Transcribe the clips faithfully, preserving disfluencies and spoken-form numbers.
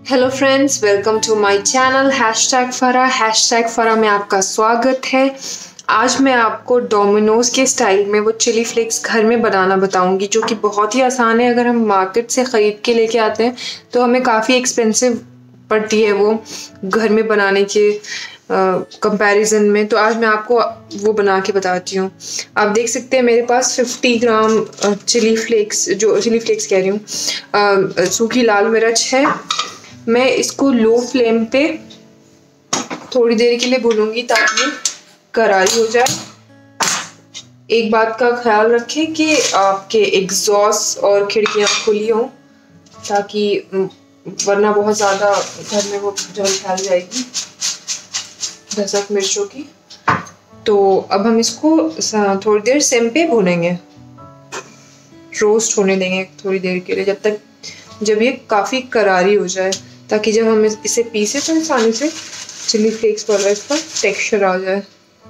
Hello friends, welcome to my channel hashtag Farah hashtag Farah में आपका स्वागत है। आज मैं आपको डोमिनोज के स्टाइल में वो चिली फ्लेक्स घर में बनाना बताऊंगी, जो कि बहुत ही आसान है। अगर हम मार्केट से ख़रीद के लेके आते हैं तो हमें काफ़ी एक्सपेंसिव पड़ती है वो घर में बनाने के कंपैरिजन में। तो आज मैं आपको वो बना के बताती हूँ। आप देख सकते हैं मेरे पास पचास ग्राम चिली फ्लेक्स जो चिली फ्लेक्स कह रही हूँ सूखी लाल मिर्च है। मैं इसको लो फ्लेम पे थोड़ी देर के लिए भूनूंगी ताकि करारी हो जाए। एक बात का ख्याल रखें कि आपके एग्जॉस्ट और खिड़कियां खुली हों, ताकि वरना बहुत ज़्यादा घर में वो जल फैल जाएगी दसक मिर्चों की। तो अब हम इसको थोड़ी देर सिम पे भूनेंगे, रोस्ट होने देंगे थोड़ी देर के लिए, जब तक जब ये काफ़ी करारी हो जाए, ताकि जब हम इसे पीसे तो आसानी से चिली फ्लेक्स वाला इसका टेक्सचर आ जाए।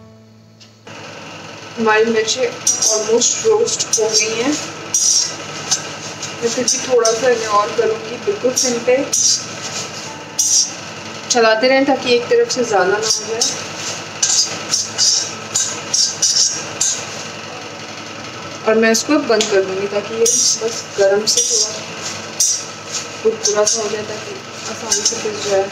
हमारी मिर्चें ऑलमोस्ट रोस्ट हो गई हैं। मैं फिर भी थोड़ा सा इन्हें और करूँगी, बिल्कुल सिम पे चलाते रहें ताकि एक तरफ से ज़्यादा ना हो जाए। और मैं इसको बंद कर दूँगी ताकि ये बस गरम से थोड़ा कुरकुरा सा हो जाए, ताकि आसानी से पिस जाए।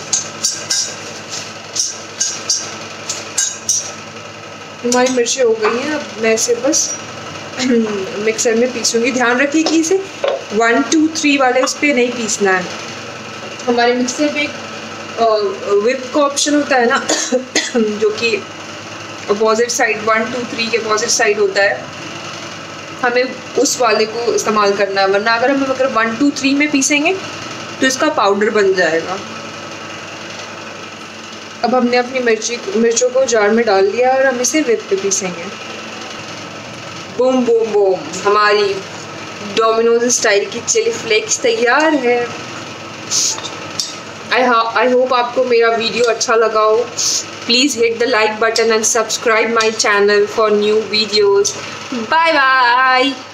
हमारी मिर्चें हो गई हैं। अब मैं इसे बस मिक्सर में पीसूंगी। ध्यान रखिए कि इसे वन टू थ्री वाले उस पर नहीं पीसना है। हमारे मिक्सर में एक विप का ऑप्शन होता है ना जो कि opposite side one two three के अपोजिट साइड होता है, हमें उस वाले को इस्तेमाल करना है। वरना अगर हम अगर वन टू थ्री में पीसेंगे तो इसका पाउडर बन जाएगा। अब हमने अपनी मिर्ची मिर्चों को जार में डाल दिया और हम इसे विप पे पीसेंगे। बूम बूम बूम, हमारी डोमिनोज स्टाइल की चिली फ्लेक्स तैयार है। आई आई होप आपको मेरा वीडियो अच्छा लगा हो। Please hit the like button and subscribe my channel for new videos. Bye bye.